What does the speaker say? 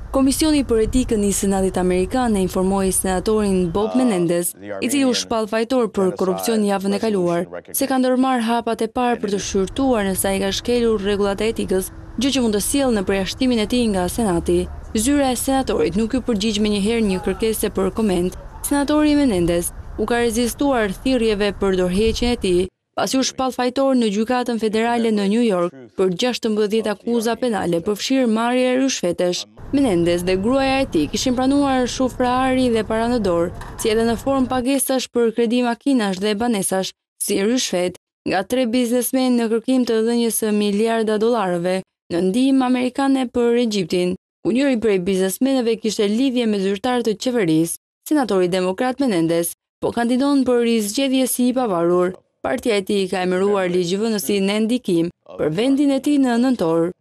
Komisioni për etikën i Senatit Amerikan e informoi senatorin Bob Menendez, i cili u shpall fajtor për korrupsion javën e kaluar, se ka ndërmarrë hapat e parë për të shqyrtuar nëse ai ka shkelur rregullat e etikës, gjë që mund të sjellë në përjashtimin e tij nga Senati. Zyra e senatorit nuk u përgjigj menjëherë një kërkese për koment. Senatori Menendez u ka rezistuar thirrjeve për dorëheqjen e tij, pasi u shpall fajtor në gjykatën federale në New York për 16 akuza penale përfshirë marrje e rishfetesh. Menendez dhe gruaja e tij kishin pranuar shufrari dhe para në dorë, si edhe në formë pagesash për kredi makinash dhe banesash, si rishfet, nga 3 biznesmen në kërkim të dhënies së miliarda dollarëve në ndihmë amerikane për Egjiptin, ku njëri prej biznesmenëve kishte lidhje me zyrtar të qeverisë. Senatori demokrat Menendez po kandidon për rizgjedhje si i pavarur. Partia e tij ka emëruar ligjvënësin në ndikim për vendin e tij në nëntor.